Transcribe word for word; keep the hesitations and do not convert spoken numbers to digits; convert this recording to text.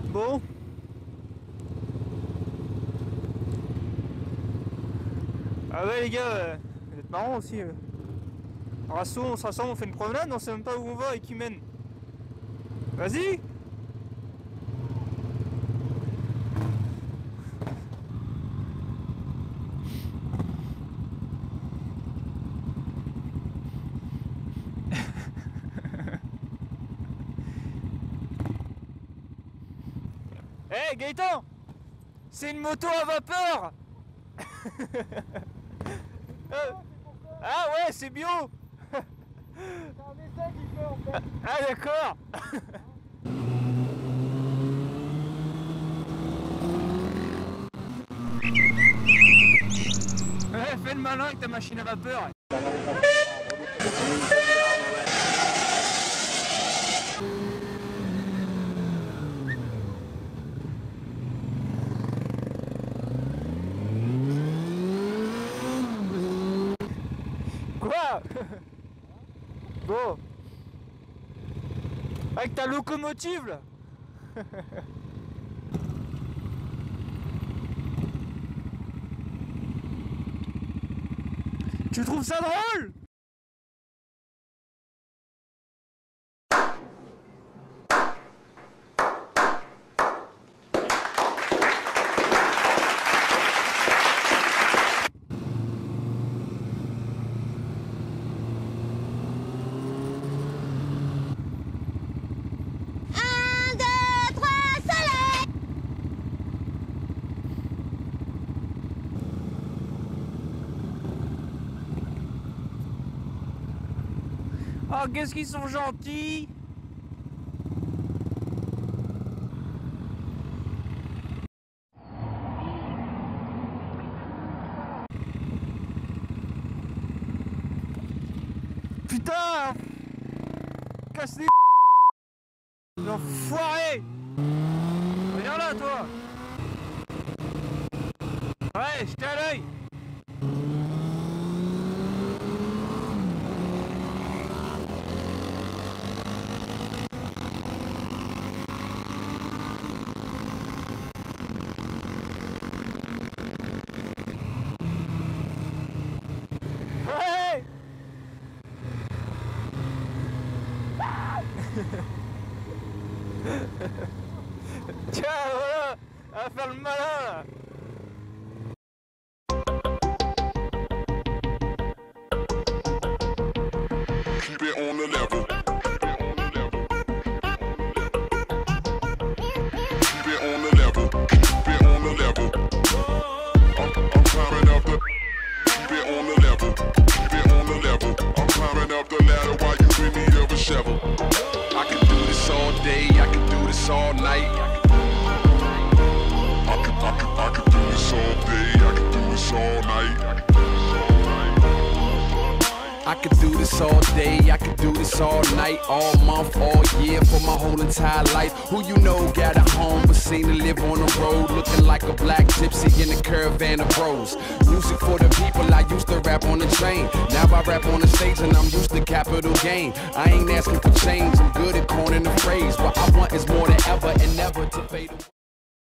Bon. Ah ouais les gars, euh, vous êtes marrants aussi. Euh. Rasso, on se rassemble, on fait une promenade, on sait même pas où on va et qui mène. Vas-y. Hé hey, Gaëtan, c'est une moto à vapeur. euh, Ah ouais, c'est bio. C'est un essai qu'il fait en fait. Ah d'accord. Ouais, fais le malin avec ta machine à vapeur. Quoi? Bon. Avec ta locomotive là. Tu trouves ça drôle? Oh, qu'est-ce qu'ils sont gentils! Putain! Casse les l'enfoiré! Viens là, toi! Ouais, j'étais à l'œil! Tiens, voilà, à faire le malin là. Keep it on the level. Keep it on the level. Keep it on the level. I'm, I'm climbing up the. Keep it on the level. Keep it on the level. I'm climbing up the ladder while you in need of a shovel. I can do this all day. I can do this all night. I can, I can, I can do this all day. I can do this all night. I could do this all day, I could do this all night, all month, all year, for my whole entire life. Who you know got a home but seem to live on the road, looking like a black gypsy in a caravan of bros. Music for the people, I used to rap on the train. Now I rap on the stage and I'm used to capital gain. I ain't asking for change, I'm good at coining the phrase. What I want is more than ever and never to fade away.